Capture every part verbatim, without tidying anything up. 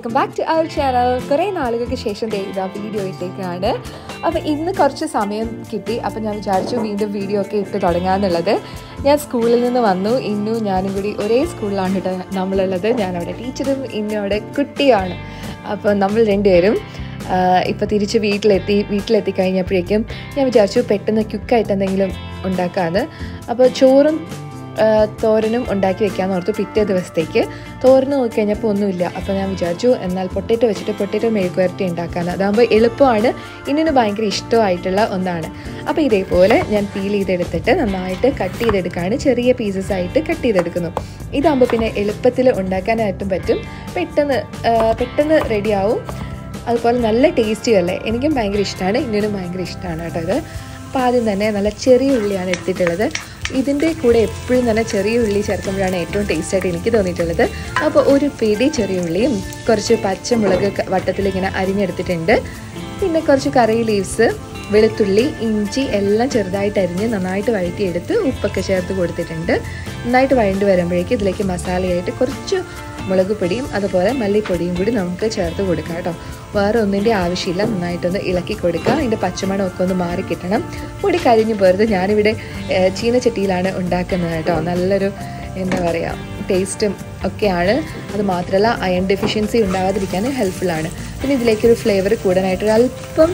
Welcome back to our channel. കുറേ നാളുകൾക്ക് ശേഷം ഇതാ വീഡിയോ ഇട്ടേക്കാണ്. അപ്പോൾ ഇന്ന് കുറച്ച് സമയം കിട്ടി. അപ്പോൾ ഞാൻ വിചാരിച്ചു വീണ്ടും വീഡിയോ ഒക്കെ ഇട്ട് തുടങ്ങാമെന്നുള്ളത്. ഞാൻ സ്കൂളിൽ നിന്ന് വന്നു. ഇന്നും ഞാനും കൂടി ഒരേ സ്കൂളിലാണ് കേട്ടോ നമ്മളുള്ളത്. ഞാനവിടെ ടീച്ചറും ഇന്നും അവിടെ കുട്ടിയാണ്. അപ്പോൾ നമ്മൾ രണ്ടുപേരും ഇപ്പോൾ തിരിച്ച് വീട്ടിലെത്തി വീട്ടിലെത്തി കഴിഞ്ഞപ്പോഴേക്കും ഞാൻ വിചാരിച്ചു പെട്ടെന്ന് ക്വിക്കായിട്ട് എന്തെങ്കിലും ഉണ്ടാക്കാമെന്ന്. അപ്പോൾ ചോറും തോരനും ഉണ്ടാക്കി വെക്കാമെന്ന് ഓർത്തു. പിറ്റേ ദിവസത്തേക്ക് തോരന് നോക്കിക്കഴിഞ്ഞപ്പോൾ ഒന്നുമില്ല. അപ്പോൾ ഞാൻ വിചാരിച്ചു എന്നാൽ പൊട്ടറ്റോ വെച്ചിട്ട് പൊട്ടറ്റോ മെഴുക്ക് വരട്ടി ഉണ്ടാക്കാമെന്ന്. അതാകുമ്പോൾ എളുപ്പമാണ്, ഇന്നിന് ഭയങ്കര ഇഷ്ടമായിട്ടുള്ള ഒന്നാണ്. അപ്പോൾ ഇതേപോലെ ഞാൻ പീൽ ചെയ്തെടുത്തിട്ട് നന്നായിട്ട് കട്ട് ചെയ്തെടുക്കുകയാണ്. ചെറിയ പീസസ് ആയിട്ട് കട്ട് ചെയ്തെടുക്കുന്നു. ഇതാകുമ്പോൾ പിന്നെ എളുപ്പത്തിൽ ഉണ്ടാക്കാനായിട്ടും പറ്റും, പെട്ടെന്ന് പെട്ടെന്ന് റെഡിയാവും. അതുപോലെ നല്ല ടേസ്റ്റി അല്ലേ, എനിക്കും ഭയങ്കര ഇഷ്ടമാണ്, ഇന്നിനും ഭയങ്കര ഇഷ്ടമാണ് കേട്ടോ ഇത്. അപ്പോൾ ആദ്യം തന്നെ നല്ല ചെറിയ ഉള്ളിയാണ് എടുത്തിട്ടുള്ളത്. ഇതിൻ്റെ കൂടെ എപ്പോഴും തന്നെ ചെറിയ ഉള്ളി ചേർക്കുമ്പോഴാണ് ഏറ്റവും ടേസ്റ്റായിട്ട് എനിക്ക് തോന്നിയിട്ടുള്ളത്. അപ്പോൾ ഒരു പിടി ചെറിയ ഉള്ളിയും കുറച്ച് പച്ചമുളക് വട്ടത്തിലിങ്ങനെ അരിഞ്ഞെടുത്തിട്ടുണ്ട്. പിന്നെ കുറച്ച് കറി ലീവ്സ്, വെളുത്തുള്ളി, ഇഞ്ചി എല്ലാം ചെറുതായിട്ട് അരിഞ്ഞ് നന്നായിട്ട് വഴറ്റിയെടുത്ത് ഉപ്പൊക്കെ ചേർത്ത് കൊടുത്തിട്ടുണ്ട്. നന്നായിട്ട് വഴണ്ട് വരുമ്പോഴേക്ക് ഇതിലേക്ക് മസാലയായിട്ട് കുറച്ച് മുളക് പൊടിയും അതുപോലെ മല്ലിപ്പൊടിയും കൂടി നമുക്ക് ചേർത്ത് കൊടുക്കാം കേട്ടോ. വേറെ ഒന്നിൻ്റെ ആവശ്യമില്ല. നന്നായിട്ടൊന്ന് ഇളക്കി കൊടുക്കുക. അതിൻ്റെ പച്ചമണമൊക്കെ ഒന്ന് മാറി കിട്ടണം. പൊടി കരിഞ്ഞു പോരുത്. ഞാനിവിടെ ചീനച്ചട്ടിയിലാണ് ഉണ്ടാക്കുന്നത് കേട്ടോ. നല്ലൊരു എന്താ പറയുക ടേസ്റ്റും ഒക്കെയാണ്. അത് മാത്രമല്ല അയൺ ഡെഫിഷ്യൻസി ഉണ്ടാകാതിരിക്കാൻ ഹെൽപ്ഫുള്ളാണ്. പിന്നെ ഇതിലേക്കൊരു ഫ്ലേവർ കൂടാനായിട്ട് അല്പം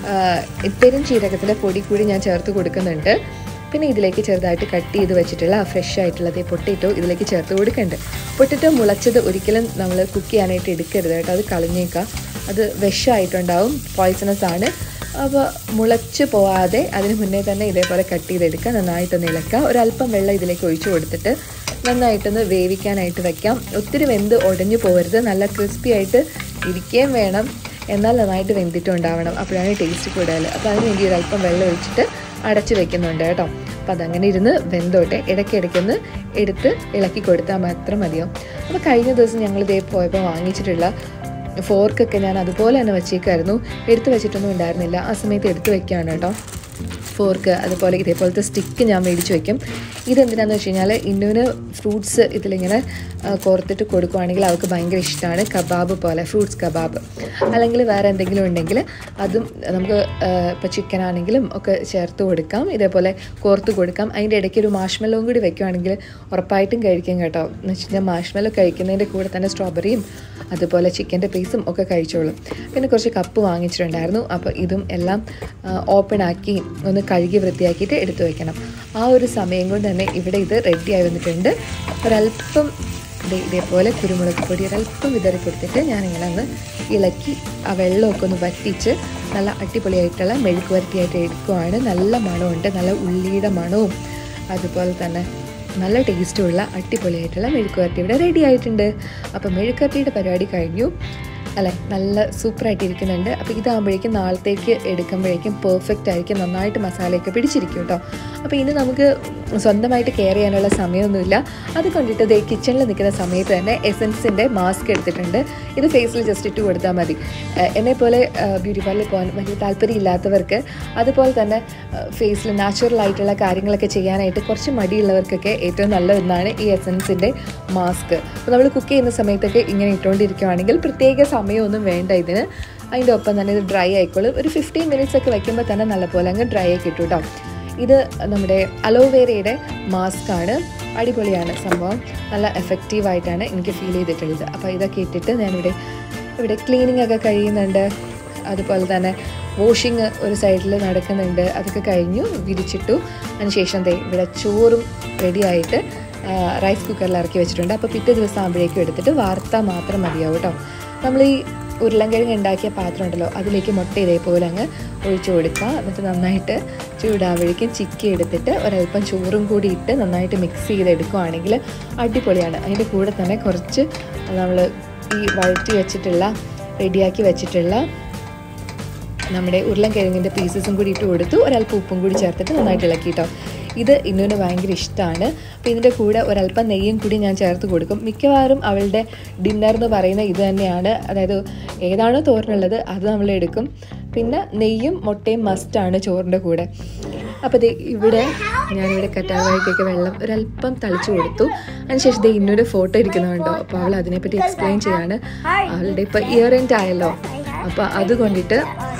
പെരും ജീരകത്തിൻ്റെ പൊടി കൂടി ഞാൻ ചേർത്ത് കൊടുക്കുന്നുണ്ട്. പിന്നെ ഇതിലേക്ക് ചെറുതായിട്ട് കട്ട് ചെയ്ത് വെച്ചിട്ടുള്ള ഫ്രഷ് ആയിട്ടുള്ളത് പൊട്ടറ്റോ ഇതിലേക്ക് ചേർത്ത് കൊടുക്കുന്നുണ്ട്. പൊട്ടറ്റോ മുളച്ചത് ഒരിക്കലും നമ്മൾ കുക്ക് ചെയ്യാനായിട്ട് എടുക്കരുത് കേട്ടോ, അത് കളഞ്ഞേക്കാം. അത് വിഷമായിട്ടുണ്ടാവും, പോയ്സണസ് ആണ്. അപ്പോൾ മുളച്ച് പോവാതെ അതിന് മുന്നേ തന്നെ ഇതേപോലെ കട്ട് ചെയ്തെടുക്കുക. നന്നായിട്ടൊന്ന് ഇളക്കുക. ഒരല്പം വെള്ളം ഇതിലേക്ക് ഒഴിച്ചു കൊടുത്തിട്ട് നന്നായിട്ടൊന്ന് വേവിക്കാനായിട്ട് വയ്ക്കാം. ഒത്തിരി വെന്ത് ഉടഞ്ഞു പോകരുത്, നല്ല ക്രിസ്പി ആയിട്ട് ഇരിക്കുകയും വേണം, എന്നാൽ നന്നായിട്ട് വെന്തിട്ടുണ്ടാവണം. അപ്പോഴാണ് ടേസ്റ്റ് കൂടുതൽ. അപ്പോൾ അതിന് വേണ്ടി ഒരല്പം വെള്ളം ഒഴിച്ചിട്ട് അടച്ച് വെക്കുന്നുണ്ട് കേട്ടോ. അപ്പോൾ അതങ്ങനെ ഇരുന്ന് വെന്തോട്ടെ. ഇടയ്ക്കിടയ്ക്കൊന്ന് എടുത്ത് ഇളക്കി കൊടുത്താൽ മാത്രം മതിയോ. അപ്പോൾ കഴിഞ്ഞ ദിവസം ഞങ്ങൾ ഇതേ പോയപ്പോൾ വാങ്ങിച്ചിട്ടുള്ള ഫോർക്കൊക്കെ ഞാൻ അതുപോലെ തന്നെ വെച്ചേക്കായിരുന്നു. എടുത്ത് വെച്ചിട്ടൊന്നും ഉണ്ടായിരുന്നില്ല. ആ സമയത്ത് എടുത്ത് വെക്കുകയാണ് കേട്ടോ ഫോർക്ക്. അതുപോലെ ഇതേപോലത്തെ സ്റ്റിക്ക് ഞാൻ മേടിച്ച് വയ്ക്കും. ഇതെന്തിനാണെന്ന് വെച്ച് കഴിഞ്ഞാൽ ഇന്നുവിന് ഫ്രൂട്ട്സ് ഇതിലിങ്ങനെ കോർത്തിട്ട് കൊടുക്കുകയാണെങ്കിൽ അവൾക്ക് ഭയങ്കര ഇഷ്ടമാണ്. കബാബ് പോലെ, ഫ്രൂട്ട്സ് കബാബ്, അല്ലെങ്കിൽ വേറെ എന്തെങ്കിലും ഉണ്ടെങ്കിൽ അതും നമുക്ക് ഇപ്പോൾ ചിക്കൻ ആണെങ്കിലും ഒക്കെ ചേർത്ത് കൊടുക്കാം. ഇതേപോലെ കോർത്ത് കൊടുക്കാം. അതിൻ്റെ ഇടയ്ക്ക് ഒരു മാഷ്മെല്ലോയും കൂടി വെക്കുകയാണെങ്കിൽ ഉറപ്പായിട്ടും കഴിക്കും കേട്ടോ. എന്ന് വെച്ച് കഴിഞ്ഞാൽ മാഷ്മെല്ലോ കഴിക്കുന്നതിൻ്റെ കൂടെ തന്നെ സ്ട്രോബെറിയും അതുപോലെ ചിക്കൻ്റെ പീസും ഒക്കെ കഴിച്ചോളും. പിന്നെ കുറച്ച് കപ്പ് വാങ്ങിച്ചിട്ടുണ്ടായിരുന്നു. അപ്പോൾ ഇതും എല്ലാം ഓപ്പൺ ആക്കി ഒന്ന് കഴുകി വൃത്തിയാക്കിയിട്ട് എടുത്തു വയ്ക്കണം. ആ ഒരു സമയം കൊണ്ട് തന്നെ ഇവിടെ ഇത് റെഡിയായി വന്നിട്ടുണ്ട്. ഒരല്പം ഇതേപോലെ കുരുമുളക് പൊടി ഒരല്പം വിതറി കൊടുത്തിട്ട് ഞാനിങ്ങനെ ഒന്ന് ഇളക്കി ആ വെള്ളമൊക്കെ ഒന്ന് വറ്റിച്ച് നല്ല അടിപൊളിയായിട്ടുള്ള മെഴുക്ക് വരട്ടിയായിട്ട് എടുക്കുവാണ്. നല്ല മണമുണ്ട്, നല്ല ഉള്ളിയുടെ മണവും അതുപോലെ തന്നെ നല്ല ടേസ്റ്റുള്ള അടിപൊളിയായിട്ടുള്ള മെഴുക്ക് വരട്ടി ഇവിടെ റെഡി ആയിട്ടുണ്ട്. അപ്പോൾ മെഴുക്ക് വരട്ടിയുടെ പരിപാടി കഴിഞ്ഞു അല്ലേ, നല്ല സൂപ്പറായിട്ട് ഇരിക്കുന്നുണ്ട്. അപ്പോൾ ഇതാകുമ്പോഴേക്കും നാളത്തേക്ക് എടുക്കുമ്പോഴേക്കും പെർഫെക്റ്റ് ആയിരിക്കും, നന്നായിട്ട് മസാലയൊക്കെ പിടിച്ചിരിക്കും കേട്ടോ. അപ്പോൾ ഇനി നമുക്ക് സ്വന്തമായിട്ട് കെയർ ചെയ്യാനുള്ള സമയമൊന്നുമില്ല. അത് കൊണ്ടിട്ട് ഇതേ കിച്ചണിൽ നിൽക്കുന്ന സമയത്ത് തന്നെ എസൻസിൻ്റെ മാസ്ക് എടുത്തിട്ടുണ്ട്. ഇത് ഫേസിൽ ജസ്റ്റ് ഇട്ട് കൊടുത്താൽ മതി. എന്നെപ്പോലെ ബ്യൂട്ടി പാർലറിൽ പോകാൻ വലിയ താല്പര്യമില്ലാത്തവർക്ക്, അതുപോലെ തന്നെ ഫേസിൽ നാച്ചുറലായിട്ടുള്ള കാര്യങ്ങളൊക്കെ ചെയ്യാനായിട്ട് കുറച്ച് മടിയുള്ളവർക്കൊക്കെ ഏറ്റവും നല്ല ഒന്നാണ് ഈ എസൻസിൻ്റെ മാസ്ക്. അപ്പോൾ നമ്മൾ കുക്ക് ചെയ്യുന്ന സമയത്തൊക്കെ ഇങ്ങനെ ഇട്ടുകൊണ്ടിരിക്കുകയാണെങ്കിൽ പ്രത്യേക സമയമൊന്നും വേണ്ട ഇതിന്. അതിൻ്റെ ഒപ്പം തന്നെ ഇത് ഡ്രൈ ആയിക്കോളും. ഒരു ഫിഫ്റ്റീൻ മിനിറ്റ്സ് ഒക്കെ വയ്ക്കുമ്പോൾ തന്നെ നല്ലപോലെ അങ്ങ് ഡ്രൈ ആയി കിട്ടും കേട്ടോ. ഇത് നമ്മുടെ അലോവേരയുടെ മാസ്കാണ്. അടിപൊളിയാണ് സംഭവം, നല്ല എഫക്റ്റീവായിട്ടാണ് എനിക്ക് ഫീൽ ചെയ്തിട്ടുള്ളത്. അപ്പോൾ ഇതൊക്കെ ഇട്ടിട്ട് ഞാനിവിടെ ഇവിടെ ക്ലീനിങ് ഒക്കെ കഴിയുന്നുണ്ട്. അതുപോലെ തന്നെ വാഷിങ് ഒരു സൈഡിൽ നടക്കുന്നുണ്ട്. അതൊക്കെ കഴിഞ്ഞു, വിരിച്ചിട്ടു. അതിനുശേഷം ദേ ഇവിടെ ചോറും റെഡിയായിട്ട് റൈസ് കുക്കറിൽ ഇറക്കി വെച്ചിട്ടുണ്ട്. അപ്പോൾ പിറ്റേ ദിവസം ആകുമ്പോഴേക്കും എടുത്തിട്ട് വാർത്താൽ മാത്രം മതിയാവും കേട്ടോ. നമ്മൾ ഈ ഉരുളൻകിഴങ്ങ് ഉണ്ടാക്കിയ പാത്രം ഉണ്ടല്ലോ, അതിലേക്ക് മുട്ട ഇതേപോലെ അങ്ങ് ഒഴിച്ചു കൊടുക്കുക. എന്നിട്ട് നന്നായിട്ട് ചൂടാവുമ്പോഴേക്കും ചിക്കി എടുത്തിട്ട് ഒരല്പം ചോറും കൂടി ഇട്ട് നന്നായിട്ട് മിക്സ് ചെയ്തെടുക്കുകയാണെങ്കിൽ അടിപൊളിയാണ്. അതിൻ്റെ കൂടെ തന്നെ കുറച്ച് നമ്മൾ ഈ വഴറ്റി വെച്ചിട്ടുള്ള റെഡിയാക്കി വെച്ചിട്ടുള്ള നമ്മുടെ ഉരുളൻകിഴങ്ങിൻ്റെ പീസസും കൂടി ഇട്ട് കൊടുത്തു. ഒരല്പം ഉപ്പും കൂടി ചേർത്തിട്ട് നന്നായിട്ട് ഇളക്കി കേട്ടോ. ഇത് ഇന്നുവിന് ഭയങ്കര ഇഷ്ടമാണ്. അപ്പോൾ ഇതിൻ്റെ കൂടെ ഒരല്പം നെയ്യും കൂടി ഞാൻ ചേർത്ത് കൊടുക്കും. മിക്കവാറും അവളുടെ ഡിന്നർ എന്ന് പറയുന്ന ഇത് തന്നെയാണ്. അതായത് ഏതാണോ തോരനുള്ളത് അത് നമ്മൾ എടുക്കും. പിന്നെ നെയ്യും മുട്ടയും മസ്റ്റാണ് ചോറിൻ്റെ കൂടെ. അപ്പോൾ ഇത് ഇവിടെ ഞാനിവിടെ കറ്റാർവാഴയ്ക്കൊക്കെ വെള്ളം ഒരല്പം തളിച്ചു കൊടുത്തു. അതിനുശേഷം ഇത് ഇന്നൊരു ഫോട്ടോ ഇരിക്കുന്നുണ്ടോ. അപ്പോൾ അവൾ അതിനെപ്പറ്റി എക്സ്പ്ലെയിൻ ചെയ്യാണ്. അവളുടെ ഇപ്പോൾ ഇയർ എൻഡ് ആയല്ലോ, അപ്പോൾ അതുകൊണ്ടിട്ട്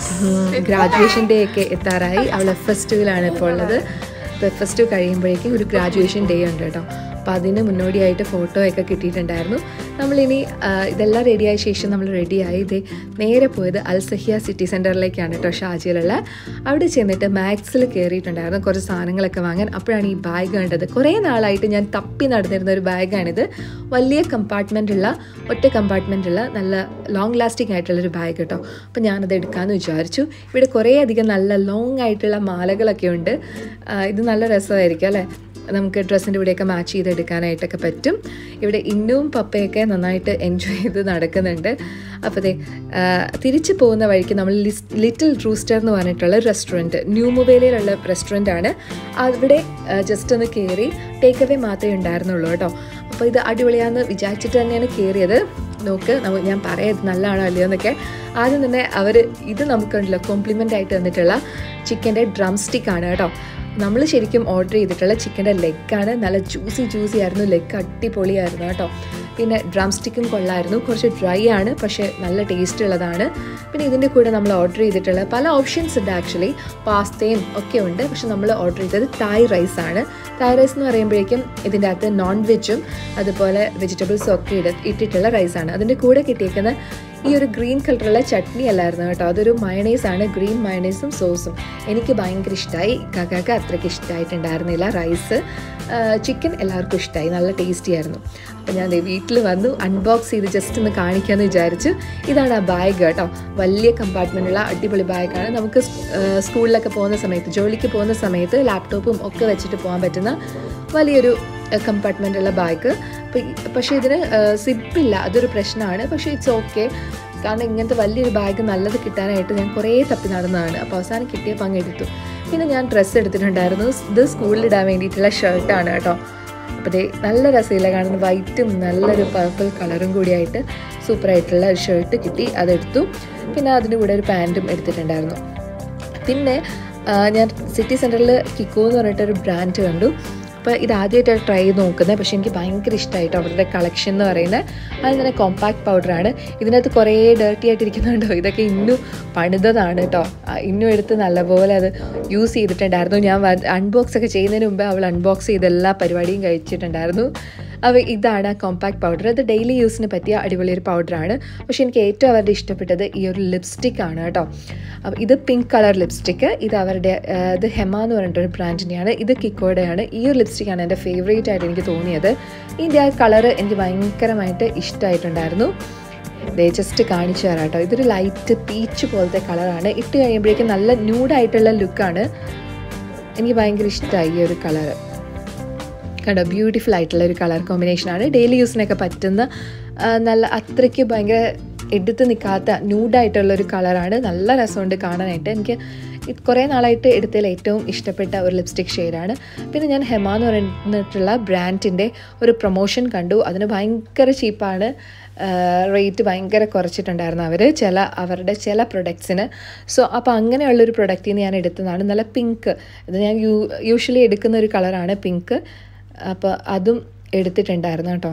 ഗ്രാജുവേഷൻ ഡേ ഒക്കെ എത്താറായി. അവൾ എഫ് ഫെസ്റ്റിവലാണ് ഇപ്പോൾ ഉള്ളത്. അപ്പോൾ എഫ് ഫെസ്റ്റ് കഴിയുമ്പോഴേക്കും ഒരു ഗ്രാജുവേഷൻ ഡേ ഉണ്ട് കേട്ടോ. അപ്പോൾ അതിന് മുന്നോടിയായിട്ട് ഫോട്ടോ ഒക്കെ കിട്ടിയിട്ടുണ്ടായിരുന്നു. നമ്മളിനി ഇതെല്ലാം റെഡിയായ ശേഷം നമ്മൾ റെഡിയായി ഇത് നേരെ പോയത് അൽ സഹിയ സിറ്റി സെൻറ്ററിലേക്കാണ് കേട്ടോ, ഷാർജയിലുള്ള. അവിടെ ചെന്നിട്ട് മാക്സിൽ കയറിയിട്ടുണ്ടായിരുന്നു കുറച്ച് സാധനങ്ങളൊക്കെ വാങ്ങാൻ. അപ്പോഴാണ് ഈ ബാഗ് കണ്ടത്. കുറേ നാളായിട്ട് ഞാൻ തപ്പി നടന്നിരുന്ന ഒരു ബാഗാണിത്. വലിയ കമ്പാർട്ട്മെൻറ്റുള്ള ഒറ്റ കമ്പാർട്ട്മെൻറ്റുള്ള നല്ല ലോങ് ലാസ്റ്റിംഗ് ആയിട്ടുള്ളൊരു ബാഗ് കേട്ടോ. അപ്പോൾ ഞാനത് എടുക്കാമെന്ന് വിചാരിച്ചു. ഇവിടെ കുറേ അധികം നല്ല ലോങ് ആയിട്ടുള്ള മാലകളൊക്കെ ഉണ്ട്. ഇത് നല്ല രസമായിരിക്കും അല്ലേ, നമുക്ക് ഡ്രസ്സിൻ്റെ കൂടെയൊക്കെ മാച്ച് ചെയ്തെടുക്കാനായിട്ടൊക്കെ പറ്റും. ഇവിടെ ഇന്നും പപ്പയൊക്കെ നന്നായിട്ട് എൻജോയ് ചെയ്ത് നടക്കുന്നുണ്ട്. അപ്പോൾ അതെ, തിരിച്ചു പോകുന്ന വഴിക്ക് നമ്മൾ ലിറ്റിൽ റൂസ്റ്റർ എന്ന് പറഞ്ഞിട്ടുള്ള റെസ്റ്റോറൻറ്റ്, ന്യൂ മൊബൈലിലുള്ള റെസ്റ്റോറൻറ്റാണ്. അവിടെ ജസ്റ്റ് ഒന്ന് കയറി ടേക്ക് അവേ മാത്രമേ ഉണ്ടായിരുന്നുള്ളൂ കേട്ടോ. അപ്പോൾ ഇത് അടിപൊളിയാണെന്ന് വിചാരിച്ചിട്ട് തന്നെയാണ് കയറിയത്. നോക്ക്, നമുക്ക് ഞാൻ പറയാം ഇത് നല്ലതാണോ അല്ലയോ എന്നൊക്കെ. ആദ്യം തന്നെ അവർ ഇത് നമുക്കുണ്ടല്ലോ കോംപ്ലിമെൻ്റ് ആയിട്ട് തന്നിട്ടുള്ള ചിക്കൻ്റെ ഡ്രം സ്റ്റിക്കാണ് കേട്ടോ. നമ്മൾ ശരിക്കും ഓർഡർ ചെയ്തിട്ടുള്ള ചിക്കൻ്റെ ലെഗാണ്. നല്ല ജ്യൂസി ജ്യൂസി ആയിരുന്നു, ലെഗ് അടിപൊളിയായിരുന്നു കേട്ടോ. പിന്നെ ഡ്രം സ്റ്റിക്കും കൊള്ളായിരുന്നു. കുറച്ച് ഡ്രൈ ആണ്, പക്ഷേ നല്ല ടേസ്റ്റ് ഉള്ളതാണ്. പിന്നെ ഇതിൻ്റെ കൂടെ നമ്മൾ ഓർഡർ ചെയ്തിട്ടുള്ള പല ഓപ്ഷൻസ് ഉണ്ട്. ആക്ച്വലി പാസ്തയും ഒക്കെ ഉണ്ട്, പക്ഷെ നമ്മൾ ഓർഡർ ചെയ്തത് തായ് റൈസാണ്. തായ് റൈസ് എന്ന് പറയുമ്പോഴേക്കും ഇതിൻ്റെ അകത്ത് നോൺ വെജും അതുപോലെ വെജിറ്റബിൾസും ഒക്കെ ഇട ഇട്ടിട്ടുള്ള റൈസാണ്. അതിൻ്റെ കൂടെ കിട്ടിയേക്കുന്ന ഈ ഒരു ഗ്രീൻ കളറുള്ള ചട്നി അല്ലായിരുന്നു കേട്ടോ, അതൊരു മയണൈസാണ്. ഗ്രീൻ മയണൈസും സോസും എനിക്ക് ഭയങ്കര ഇഷ്ടമായി. കാക്കാക്ക് അത്രയ്ക്ക് ഇഷ്ടമായിട്ടുണ്ടായിരുന്നില്ല റൈസ്. ചിക്കൻ എല്ലാവർക്കും ഇഷ്ടമായി, നല്ല ടേസ്റ്റി ആയിരുന്നു. അപ്പോൾ ഞാൻ വീട്ടിൽ വന്നു അൺബോക്സ് ചെയ്ത് ജസ്റ്റ് ഒന്ന് കാണിക്കാമെന്ന് വിചാരിച്ചു. ഇതാണ് ആ ബാഗ് കേട്ടോ, വലിയ കമ്പാർട്ട്മെൻറ്റുള്ള അടിപൊളി ബാഗാണ്. നമുക്ക് സ്കൂളിലൊക്കെ പോകുന്ന സമയത്ത്, ജോലിക്ക് പോകുന്ന സമയത്ത് ലാപ്ടോപ്പും ഒക്കെ വെച്ചിട്ട് പോകാൻ പറ്റുന്ന വലിയൊരു കമ്പാർട്ട്മെൻറ്റുള്ള ബാഗ്. പക്ഷേ ഇതിന് സിപ്പില്ല, അതൊരു പ്രശ്നമാണ്. പക്ഷേ ഇറ്റ്സ് ഓക്കെ, കാരണം ഇങ്ങനത്തെ വലിയൊരു ബാഗ് നല്ലത് കിട്ടാനായിട്ട് ഞാൻ കുറേ തപ്പി നടന്നതാണ്. അപ്പോൾ അവസാനം കിട്ടിയപ്പോൾ അങ്ങ് എടുത്തു. പിന്നെ ഞാൻ ഡ്രസ്സ് എടുത്തിട്ടുണ്ടായിരുന്നു. ഇത് സ്കൂളിലിടാൻ വേണ്ടിയിട്ടുള്ള ഷർട്ടാണ് കേട്ടോ. അപ്പോൾ ദേ നല്ല രസമില്ല, കാണുന്ന വൈറ്റും നല്ലൊരു പർപ്പിൾ കളറും കൂടിയായിട്ട് സൂപ്പറായിട്ടുള്ള ഒരു ഷർട്ട് കിട്ടി, അതെടുത്തു. പിന്നെ അതിൻ്റെ കൂടെ ഒരു പാൻറ്റും എടുത്തിട്ടുണ്ടായിരുന്നു. പിന്നെ ഞാൻ സിറ്റി സെൻറ്ററിൽ കിക്കോ എന്ന് പറഞ്ഞിട്ടൊരു ബ്രാൻഡ് കണ്ടു. അപ്പോൾ ഇത് ആദ്യമായിട്ടാണ് ട്രൈ ചെയ്ത് നോക്കുന്നത്, പക്ഷേ എനിക്ക് ഭയങ്കര ഇഷ്ടമായിട്ടോ അവരുടെ കളക്ഷൻ എന്ന് പറയുന്നത്. അത് തന്നെ കോമ്പാക്ട് പൗഡറാണ്. ഇതിനകത്ത് കുറേ ഡേർട്ടി ആയിട്ടിരിക്കുന്നുണ്ടോ, ഇതൊക്കെ ഇന്നും പണിതതാണ് കേട്ടോ. ഇന്നും എടുത്ത് നല്ലപോലെ അത് യൂസ് ചെയ്തിട്ടുണ്ടായിരുന്നു. ഞാൻ അൺബോക്സ് ഒക്കെ ചെയ്യുന്നതിന് മുമ്പ് അവൾ അൺബോക്സ് ചെയ്ത് എല്ലാ പരിപാടിയും കഴിച്ചിട്ടുണ്ടായിരുന്നു. അപ്പോൾ ഇതാണ് കോമ്പാക്ട് പൗഡർ. അത് ഡെയിലി യൂസിന് പറ്റിയ അടിപൊളിയൊരു പൗഡറാണ്. പക്ഷേ എനിക്ക് ഏറ്റവും അവരുടെ ഇഷ്ടപ്പെട്ടത് ഈ ഒരു ലിപ്സ്റ്റിക്കാണ് കേട്ടോ. അപ്പോൾ ഇത് പിങ്ക് കളർ ലിപ്സ്റ്റിക്ക്. ഇത് അവരുടെ ഇത് ഹെമ എന്ന് പറഞ്ഞിട്ടൊരു ബ്രാൻഡിൻ്റെയാണ്. ഇത് കിക്കോയുടെയാണ്. ഈ ഒരു ലിപ്സ്റ്റിക്കാണ് എൻ്റെ ഫേവറേറ്റ് ആയിട്ട് എനിക്ക് തോന്നിയത്. ഇതിൻ്റെ ആ കളറ് എനിക്ക് ഭയങ്കരമായിട്ട് ഇഷ്ടമായിട്ടുണ്ടായിരുന്നു. ദേ ജസ്റ്റ് കാണിച്ചു തരാം കേട്ടോ. ഇതൊരു ലൈറ്റ് പീച്ച് പോലത്തെ കളറാണ്. ഇട്ട് കഴിയുമ്പോഴേക്കും നല്ല ന്യൂഡായിട്ടുള്ള ലുക്കാണ്. എനിക്ക് ഭയങ്കര ഇഷ്ടമായി ഈ ഒരു കളറ് കണ്ടോ. ബ്യൂട്ടിഫുൾ ആയിട്ടുള്ള ഒരു കളർ കോമ്പിനേഷനാണ്. ഡെയിലി യൂസിനൊക്കെ പറ്റുന്ന നല്ല അത്രയ്ക്ക് ഭയങ്കര എടുത്ത് നിൽക്കാത്ത ന്യൂഡായിട്ടുള്ളൊരു കളറാണ്. നല്ല രസമുണ്ട് കാണാനായിട്ട്. എനിക്ക് കുറേ നാളായിട്ട് എടുത്തതിൽ ഏറ്റവും ഇഷ്ടപ്പെട്ട ഒരു ലിപ്സ്റ്റിക് ഷെയ്ഡാണ്. പിന്നെ ഞാൻ ഹെമ എന്ന് പറഞ്ഞിട്ടുള്ള ബ്രാൻഡിൻ്റെ ഒരു പ്രൊമോഷൻ കണ്ടു. അതിന് ഭയങ്കര ചീപ്പാണ്, റേറ്റ് ഭയങ്കര കുറച്ചിട്ടുണ്ടായിരുന്നു അവർ ചില അവരുടെ ചില പ്രൊഡക്ട്സിന്. സോ അപ്പോൾ അങ്ങനെയുള്ളൊരു പ്രൊഡക്റ്റിൽ നിന്ന് ഞാൻ എടുത്തതാണ്. നല്ല പിങ്ക്, ഇത് ഞാൻ യൂ യൂഷ്വലി എടുക്കുന്ന ഒരു കളറാണ് പിങ്ക്. അപ്പോൾ അതും എടുത്തിട്ടുണ്ടായിരുന്നു കേട്ടോ.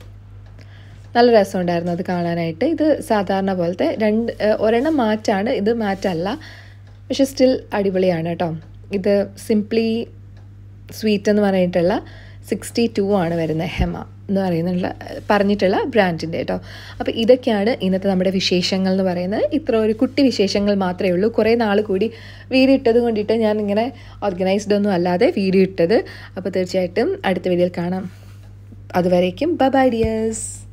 നല്ല രസമുണ്ടായിരുന്നു അത് കാണാനായിട്ട്. ഇത് സാധാരണ പോലത്തെ രണ്ട് ഒരെണ്ണം മാറ്റാണ്, ഇത് മാറ്റല്ല, പക്ഷെ സ്റ്റിൽ അടിപൊളിയാണ് കേട്ടോ. ഇത് സിംപ്ലി സ്വീറ്റ് എന്ന് പറഞ്ഞിട്ടുള്ള സിക്സ്റ്റി ടു ആണ് വരുന്നത്, ഹെമ എന്ന് പറയുന്നുള്ള പറഞ്ഞിട്ടുള്ള ബ്രാൻഡിൻ്റെ കേട്ടോ. അപ്പോൾ ഇതൊക്കെയാണ് ഇന്നത്തെ നമ്മുടെ വിശേഷങ്ങൾ എന്ന് പറയുന്നത്. ഇത്ര ഒരു കുട്ടി വിശേഷങ്ങൾ മാത്രമേ ഉള്ളൂ. കുറേ നാൾ കൂടി വീഡിയോ ഇട്ടത് കൊണ്ടിട്ട് ഞാൻ ഇങ്ങനെ ഓർഗനൈസ്ഡ് ഒന്നും അല്ലാതെ വീഡിയോ ഇട്ടത്. അപ്പോൾ തീർച്ചയായിട്ടും അടുത്ത വീഡിയോയിൽ കാണാം. അതുവരേക്കും ബൈ ബൈ ഡിയേഴ്സ്.